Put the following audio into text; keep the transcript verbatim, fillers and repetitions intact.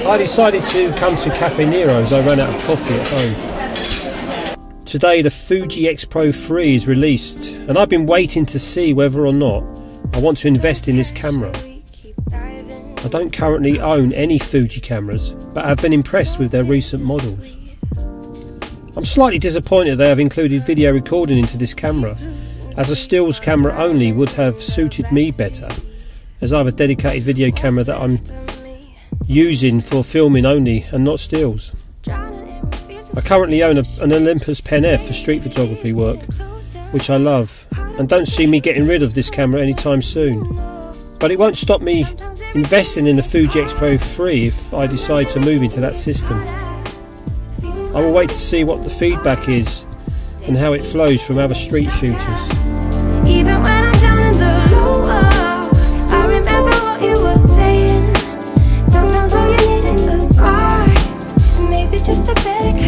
I decided to come to Cafe Nero as I ran out of coffee at home. Today the Fuji Xpro three is released, and I've been waiting to see whether or not I want to invest in this camera. I don't currently own any Fuji cameras, but I've been impressed with their recent models. I'm slightly disappointed they have included video recording into this camera, as a stills camera only would have suited me better, as I have a dedicated video camera that I'm using for filming only and not stills. I currently own a, an Olympus Pen F for street photography work, which I love, and don't see me getting rid of this camera anytime soon. But it won't stop me investing in the Fuji Xpro three if I decide to move into that system. I will wait to see what the feedback is and how it flows from other street shooters. Even when I'm down in the lower, I remember what you were saying. Sometimes all you need is a spark, maybe just a better